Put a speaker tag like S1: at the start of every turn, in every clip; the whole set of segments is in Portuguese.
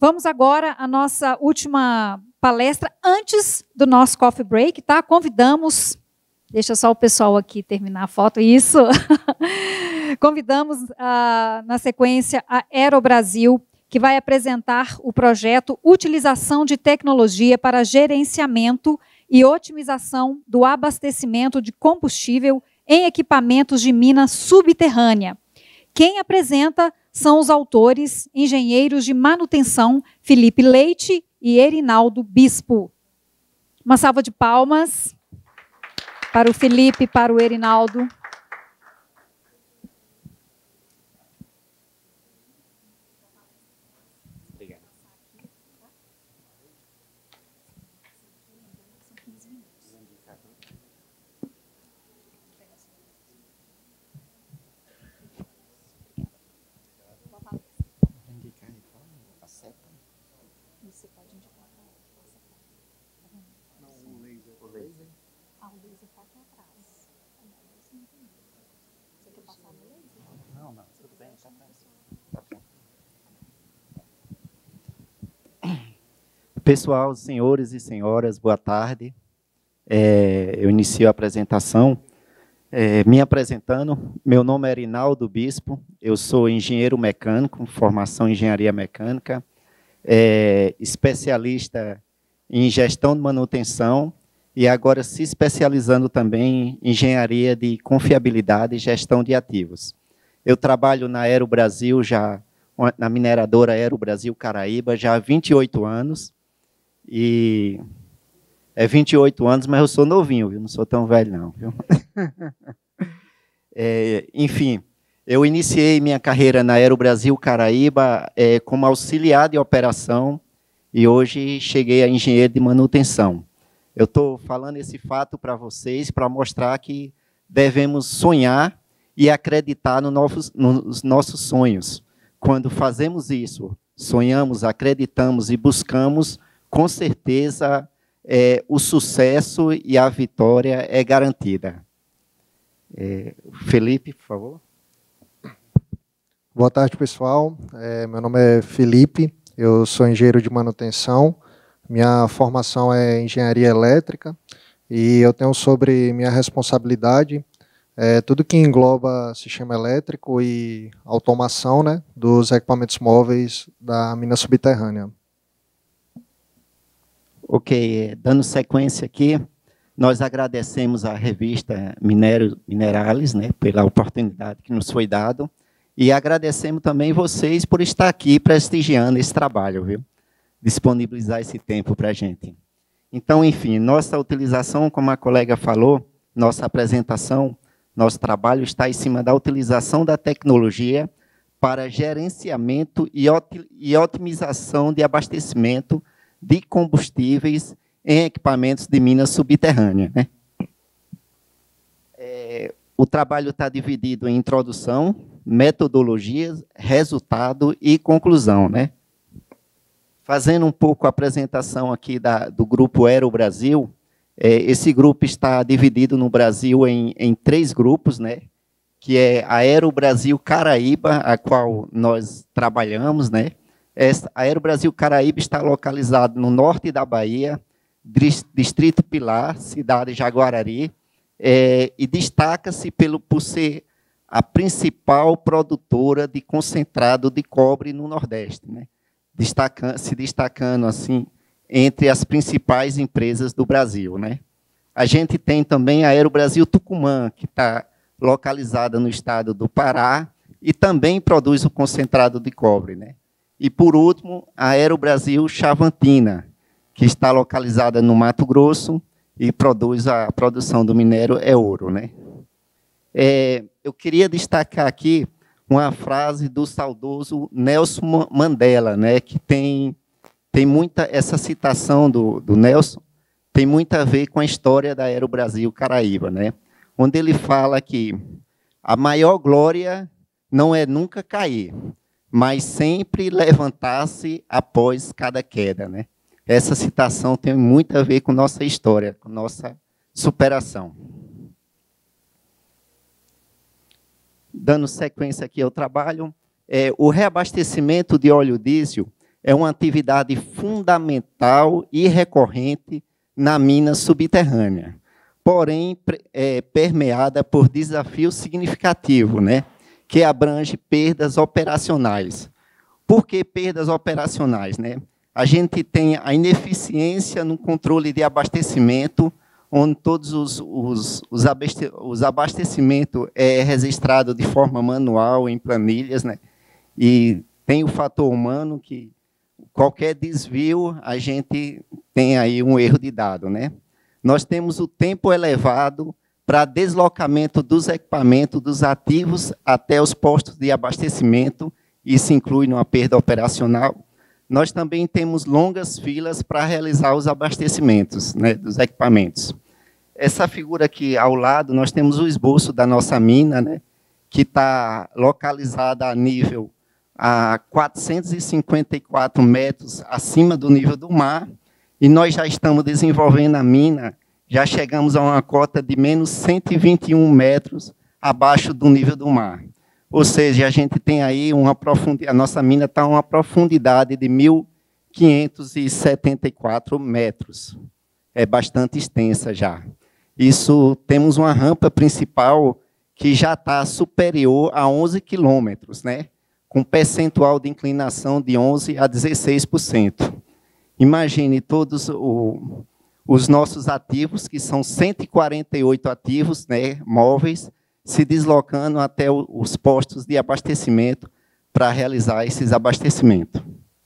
S1: Vamos agora à nossa última palestra, antes do nosso coffee break, tá? Convidamos, deixa só o pessoal aqui terminar a foto, isso. Convidamos, na sequência, a Aerobrasil, que vai apresentar o projeto Utilização de Tecnologia para Gerenciamento e Otimização do Abastecimento de Combustível em Equipamentos de Mina Subterrânea. Quem apresenta são os autores, engenheiros de manutenção, Felipe Leite e Erinaldo Bispo. Uma salva de palmas para o Felipe e para o Erinaldo.
S2: Pessoal, senhores e senhoras, boa tarde. Eu inicio a apresentação. Me apresentando, meu nome é Erinaldo Bispo, eu sou engenheiro mecânico, formação em engenharia mecânica, especialista em gestão de manutenção e agora se especializando também em engenharia de confiabilidade e gestão de ativos. Eu trabalho na Aerobrasil, na mineradora Aerobrasil Caraíba, já há 28 anos. E 28 anos, mas eu sou novinho, viu? Não sou tão velho, não. Viu? Enfim, eu iniciei minha carreira na Aerobrasil Caraíba como auxiliar de operação e hoje cheguei a engenheiro de manutenção. Eu estou falando esse fato para vocês para mostrar que devemos sonhar e acreditar nos nossos sonhos. Quando fazemos isso, sonhamos, acreditamos e buscamos, com certeza, o sucesso e a vitória é garantida. Felipe, por favor.
S3: Boa tarde, pessoal. Meu nome é Felipe, eu sou engenheiro de manutenção. Minha formação é engenharia elétrica e eu tenho sobre minha responsabilidade tudo que engloba sistema elétrico e automação, né, dos equipamentos móveis da mina subterrânea.
S2: Ok, dando sequência aqui, nós agradecemos à revista Minerales, né, pela oportunidade que nos foi dada, e agradecemos também vocês por estar aqui prestigiando esse trabalho, viu? Disponibilizar esse tempo para a gente. Então, enfim, nossa utilização, como a colega falou, nossa apresentação, nosso trabalho está em cima da utilização da tecnologia para gerenciamento e otimização de abastecimento de combustíveis em equipamentos de minas subterrâneas, né? O trabalho está dividido em introdução, metodologias, resultado e conclusão, né? Fazendo um pouco a apresentação aqui do grupo Aerobrasil, esse grupo está dividido no Brasil em 3 grupos, né? Que é a Aerobrasil Caraíba, a qual nós trabalhamos, né? A Aerobrasil Caraíba está localizada no norte da Bahia, Distrito Pilar, cidade de Jaguarari, e destaca-se por ser a principal produtora de concentrado de cobre no Nordeste, né? Se destacando assim entre as principais empresas do Brasil, né? A gente tem também a Aerobrasil Tucumã, que está localizada no estado do Pará e também produz o concentrado de cobre, né? E, por último, a Aerobrasil Chavantina, que está localizada no Mato Grosso e produz a produção do minério ouro, né? Eu queria destacar aqui uma frase do saudoso Nelson Mandela, né, que tem muita, essa citação do Nelson tem muito a ver com a história da Aerobrasil Caraíba, né, onde ele fala que a maior glória não é nunca cair, mas sempre levantar-se após cada queda, né? Essa citação tem muito a ver com nossa história, com nossa superação. Dando sequência aqui ao trabalho, o reabastecimento de óleo diesel é uma atividade fundamental e recorrente na mina subterrânea, porém permeada por desafios significativos, né, que abrange perdas operacionais. Por que perdas operacionais, né? A gente tem a ineficiência no controle de abastecimento, onde todos os abastecimentos é registrado de forma manual, em planilhas, né? E tem o fator humano, que qualquer desvio, a gente tem aí um erro de dado, né? Nós temos o tempo elevado para deslocamento dos equipamentos, dos ativos, até os postos de abastecimento. Isso inclui numa perda operacional. Nós também temos longas filas para realizar os abastecimentos, né, dos equipamentos. Essa figura aqui ao lado, nós temos o esboço da nossa mina, né, que está localizada a nível a 454 metros acima do nível do mar, e nós já estamos desenvolvendo a mina, já chegamos a uma cota de menos 121 metros abaixo do nível do mar. Ou seja, a gente tem aí a nossa mina está a uma profundidade de 1.574 metros. É bastante extensa já. Isso, temos uma rampa principal que já está superior a 11 quilômetros, né? Com percentual de inclinação de 11% a 16%. Imagine todos os nossos ativos, que são 148 ativos, né, móveis, se deslocando até os postos de abastecimento para realizar esses abastecimentos.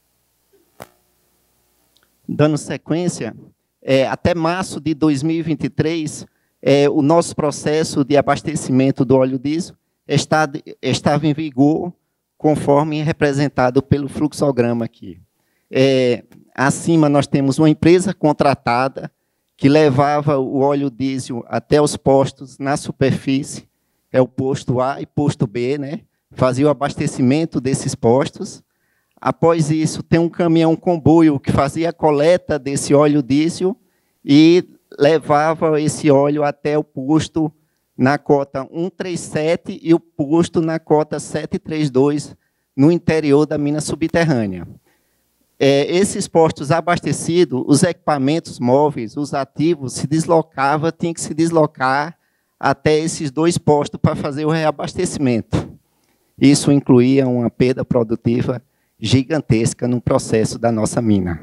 S2: Dando sequência, até março de 2023, o nosso processo de abastecimento do óleo diesel estava em vigor, conforme representado pelo fluxograma aqui. Acima nós temos uma empresa contratada que levava o óleo diesel até os postos na superfície, é o posto A e posto B, né? Fazia o abastecimento desses postos. Após isso, tem um caminhão-comboio que fazia a coleta desse óleo diesel e levava esse óleo até o posto na cota 137 e o posto na cota 732, no interior da mina subterrânea. Esses postos abastecidos, os equipamentos móveis, os ativos, tinham que se deslocar até esses dois postos para fazer o reabastecimento. Isso incluía uma perda produtiva gigantesca no processo da nossa mina.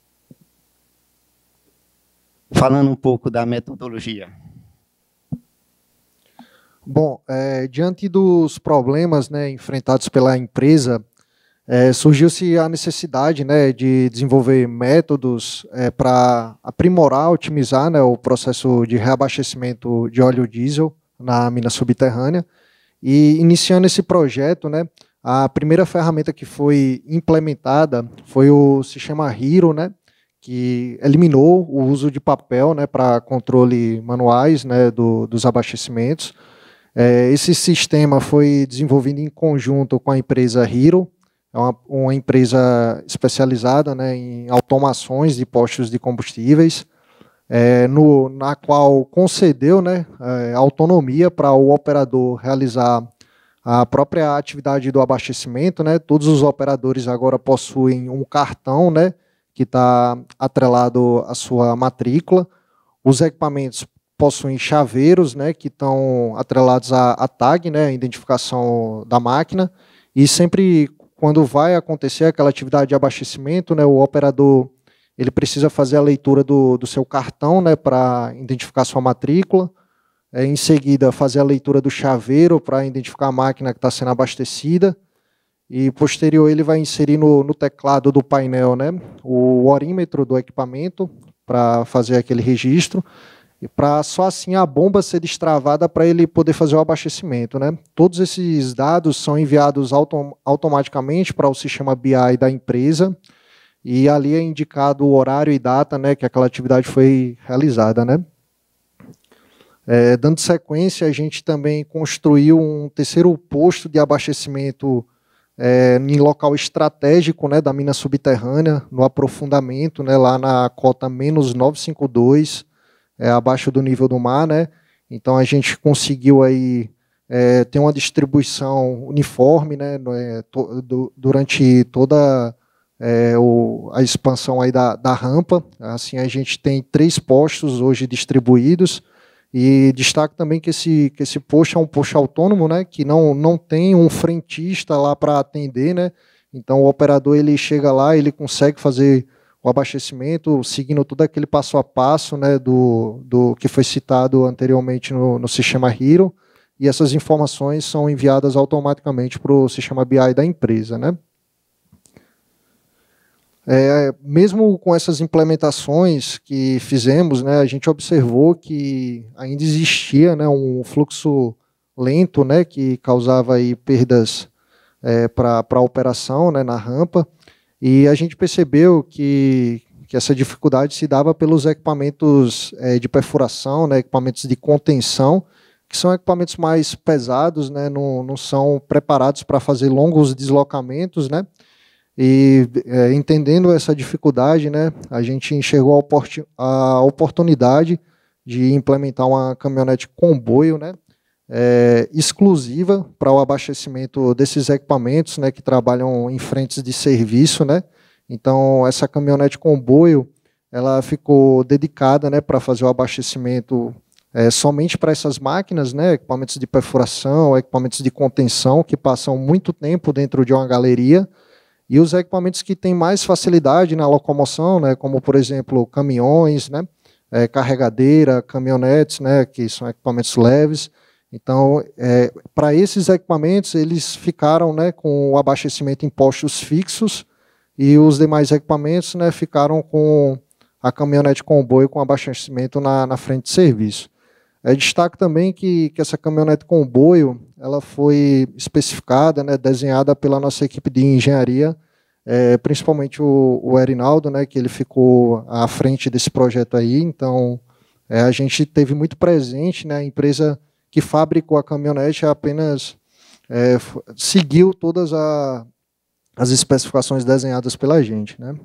S2: Falando um pouco da metodologia.
S3: Bom, diante dos problemas, né, enfrentados pela empresa, surgiu-se a necessidade, né, de desenvolver métodos para aprimorar, otimizar, né, o processo de reabastecimento de óleo diesel na mina subterrânea. E iniciando esse projeto, né, a primeira ferramenta que foi implementada foi o sistema HIRO, né, que eliminou o uso de papel, né, para controle manuais, né, dos abastecimentos. Esse sistema foi desenvolvido em conjunto com a empresa HIRO, uma empresa especializada, né, em automações de postos de combustíveis, na qual concedeu, né, autonomia para o operador realizar a própria atividade do abastecimento, né. Todos os operadores agora possuem um cartão, né, que está atrelado à sua matrícula. Os equipamentos possuem chaveiros, né, que estão atrelados à tag, né, a identificação da máquina, e sempre quando vai acontecer aquela atividade de abastecimento, né, o operador ele precisa fazer a leitura do seu cartão, né, para identificar sua matrícula, em seguida fazer a leitura do chaveiro para identificar a máquina que está sendo abastecida, e posterior ele vai inserir no teclado do painel, né, o orímetro do equipamento para fazer aquele registro, e para só assim a bomba ser destravada para ele poder fazer o abastecimento, né. Todos esses dados são enviados automaticamente para o sistema BI da empresa, e ali é indicado o horário e data, né, que aquela atividade foi realizada, né. Dando sequência, a gente também construiu um terceiro posto de abastecimento em local estratégico, né, da mina subterrânea, no aprofundamento, né, lá na cota menos 952, abaixo do nível do mar, né. Então a gente conseguiu aí ter uma distribuição uniforme, né, durante toda a expansão aí da rampa. Assim, a gente tem 3 postos hoje distribuídos, e destaco também que esse posto é um posto autônomo, né, que não tem um frentista lá para atender, né, então o operador ele chega lá, ele consegue fazer o abastecimento seguindo todo aquele passo a passo, né, do que foi citado anteriormente no sistema Hero, e essas informações são enviadas automaticamente para o sistema BI da empresa, né. Mesmo com essas implementações que fizemos, né, a gente observou que ainda existia, né, um fluxo lento, né, que causava aí perdas para a operação, né, na rampa, e a gente percebeu que essa dificuldade se dava pelos equipamentos de perfuração, né, equipamentos de contenção, que são equipamentos mais pesados, né, não são preparados para fazer longos deslocamentos, né. E entendendo essa dificuldade, né, a gente enxergou a oportunidade de implementar uma caminhonete comboio, né, exclusiva para o abastecimento desses equipamentos, né, que trabalham em frentes de serviço, né. Então essa caminhonete comboio ela ficou dedicada, né, para fazer o abastecimento somente para essas máquinas, né, equipamentos de perfuração, equipamentos de contenção que passam muito tempo dentro de uma galeria. E os equipamentos que têm mais facilidade na locomoção, né, como, por exemplo, caminhões, né, carregadeira, caminhonetes, né, que são equipamentos leves. Então, para esses equipamentos, eles ficaram, né, com o abastecimento em postos fixos, e os demais equipamentos, né, ficaram com a caminhonete comboio com abastecimento na frente de serviço. Destaco também que essa caminhonete comboio ela foi especificada, né, desenhada pela nossa equipe de engenharia, principalmente o Erinaldo, né, que ele ficou à frente desse projeto aí. Então, a gente teve muito presente, né, a empresa que fabricou a caminhonete apenas seguiu todas as especificações desenhadas pela gente, né.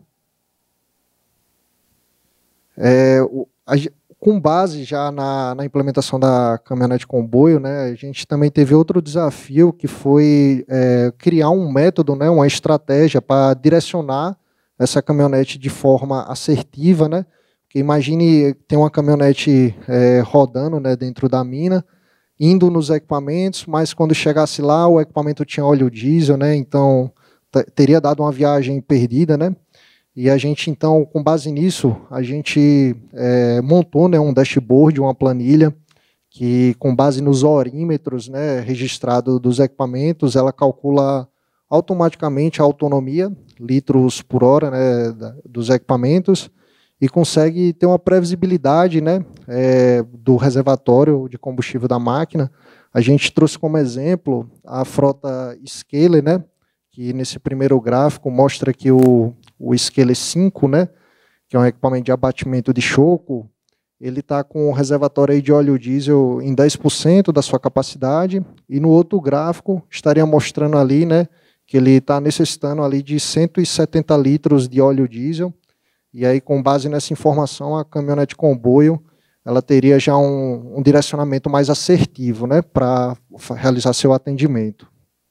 S3: Com base já na implementação da caminhonete comboio, né, a gente também teve outro desafio, que foi criar um método, né, uma estratégia para direcionar essa caminhonete de forma assertiva, né, porque imagine ter uma caminhonete rodando, né, dentro da mina, indo nos equipamentos, mas quando chegasse lá o equipamento tinha óleo diesel, né, então teria dado uma viagem perdida, né. E a gente, então, com base nisso, a gente montou, né, um dashboard, uma planilha, que com base nos orímetros, né, registrados dos equipamentos, ela calcula automaticamente a autonomia, litros por hora, né, dos equipamentos, e consegue ter uma previsibilidade, né, do reservatório de combustível da máquina. A gente trouxe como exemplo a frota Scaler, né, que nesse primeiro gráfico mostra que o Scaler 5, né, que é um equipamento de abatimento de choco, ele está com um reservatório aí de óleo diesel em 10% da sua capacidade, e no outro gráfico estaria mostrando ali, né, que ele está necessitando ali de 170 litros de óleo diesel, e aí com base nessa informação a caminhonete comboio ela teria já um direcionamento mais assertivo, né, para realizar seu atendimento.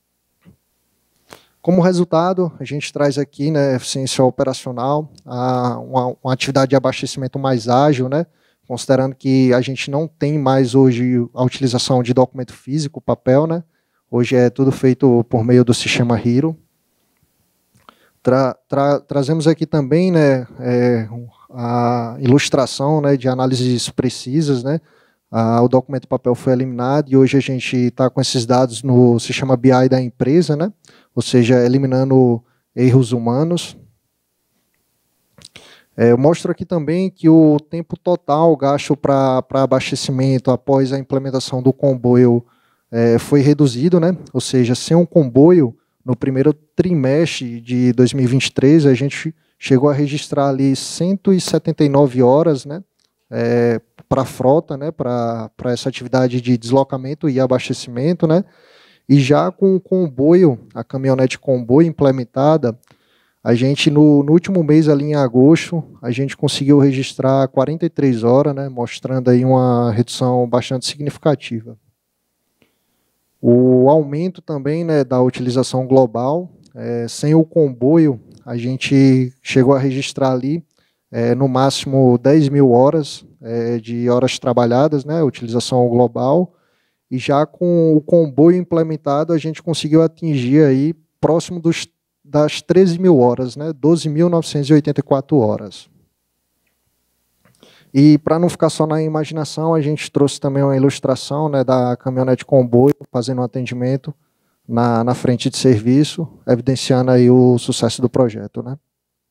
S3: Como resultado, a gente traz aqui, né, eficiência operacional, uma atividade de abastecimento mais ágil, né, considerando que a gente não tem mais hoje a utilização de documento físico, papel, né, hoje é tudo feito por meio do sistema Hero. Trazemos aqui também, né, a ilustração, né, de análises precisas, né, o documento papel foi eliminado e hoje a gente está com esses dados no sistema BI da empresa, né, ou seja, eliminando erros humanos. Eu mostro aqui também que o tempo total gasto para abastecimento após a implementação do comboio foi reduzido, né? Ou seja, sem um comboio, no primeiro trimestre de 2023, a gente chegou a registrar ali 179 horas, né? Para a frota, né? Para essa atividade de deslocamento e abastecimento, né? E já com o comboio, a caminhonete comboio implementada, a gente, no último mês, ali em agosto, a gente conseguiu registrar 43 horas, né, mostrando aí uma redução bastante significativa. O aumento também, né, da utilização global, sem o comboio, a gente chegou a registrar ali, no máximo 10 mil horas de horas trabalhadas, né, utilização global, e já com o comboio implementado, a gente conseguiu atingir aí próximo das 13 mil horas, né, 12.984 horas. E para não ficar só na imaginação, a gente trouxe também uma ilustração, né, da caminhonete comboio, fazendo um atendimento na frente de serviço, evidenciando aí o sucesso do projeto, né?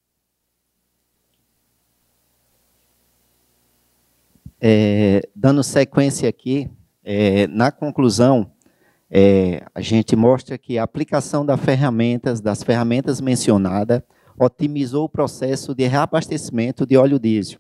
S2: Dando sequência aqui, na conclusão, a gente mostra que a aplicação das ferramentas mencionadas, otimizou o processo de reabastecimento de óleo diesel,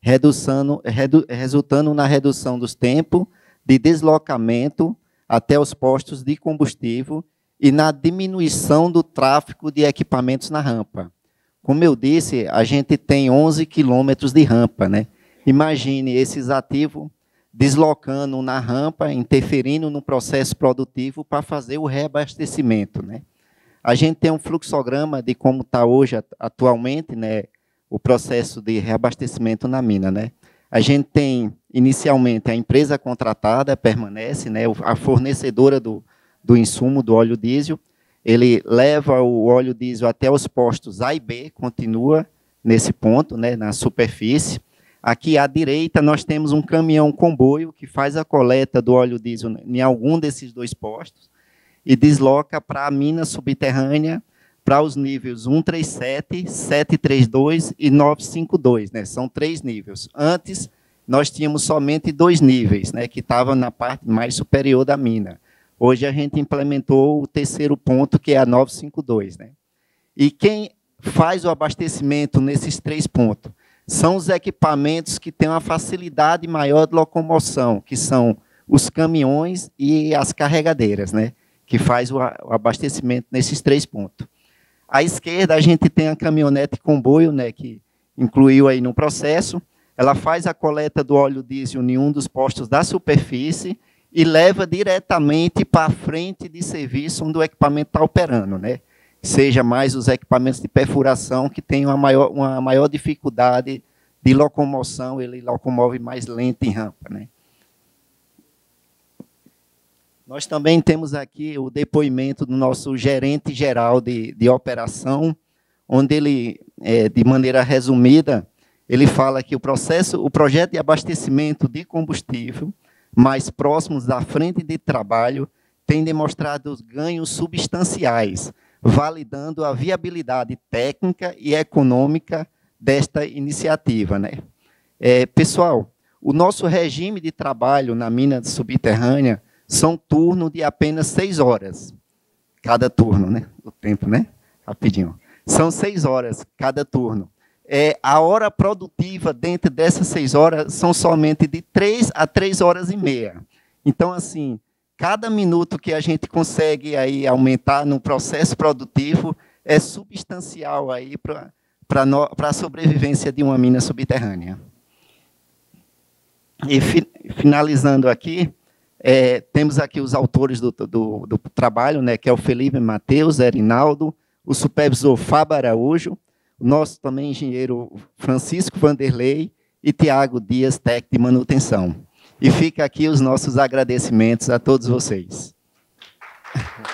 S2: resultando na redução dos tempos de deslocamento até os postos de combustível e na diminuição do tráfego de equipamentos na rampa. Como eu disse, a gente tem 11 quilômetros de rampa, né? Imagine esses ativos deslocando na rampa, interferindo no processo produtivo para fazer o reabastecimento, né? A gente tem um fluxograma de como está hoje, atualmente, né, o processo de reabastecimento na mina, né? A gente tem, inicialmente, a empresa contratada permanece, né, a fornecedora do insumo do óleo diesel, ele leva o óleo diesel até os postos A e B, continua nesse ponto, né, na superfície. Aqui à direita nós temos um caminhão comboio que faz a coleta do óleo diesel em algum desses dois postos e desloca para a mina subterrânea para os níveis 137, 732 e 952, né? São 3 níveis. Antes nós tínhamos somente 2 níveis, né, que estavam na parte mais superior da mina. Hoje a gente implementou o terceiro ponto, que é a 952, né? E quem faz o abastecimento nesses 3 pontos são os equipamentos que têm uma facilidade maior de locomoção, que são os caminhões e as carregadeiras, né, que faz o abastecimento nesses 3 pontos. À esquerda, a gente tem a caminhonete comboio, né, que incluiu aí no processo. Ela faz a coleta do óleo diesel em um dos postos da superfície e leva diretamente para a frente de serviço onde o equipamento está operando, né? Seja mais os equipamentos de perfuração, que têm uma maior dificuldade de locomoção, ele locomove mais lento em rampa, né? Nós também temos aqui o depoimento do nosso gerente geral de operação, onde ele, de maneira resumida, ele fala que o projeto de abastecimento de combustível mais próximos da frente de trabalho tem demonstrado ganhos substanciais, validando a viabilidade técnica e econômica desta iniciativa, né? Pessoal, o nosso regime de trabalho na mina subterrânea são turnos de apenas 6 horas, cada turno, né? O tempo, né? Rapidinho. São 6 horas cada turno. A hora produtiva dentro dessas 6 horas são somente de 3 a 3 horas e meia. Então, assim, cada minuto que a gente consegue aí aumentar no processo produtivo é substancial aí para a sobrevivência de uma mina subterrânea. E finalizando aqui, temos aqui os autores do trabalho, né, que é o Felipe Matheus, Erinaldo, o supervisor Fábio Araújo, o nosso também engenheiro Francisco Vanderlei e Tiago Dias, técnico de manutenção. E fica aqui os nossos agradecimentos a todos vocês.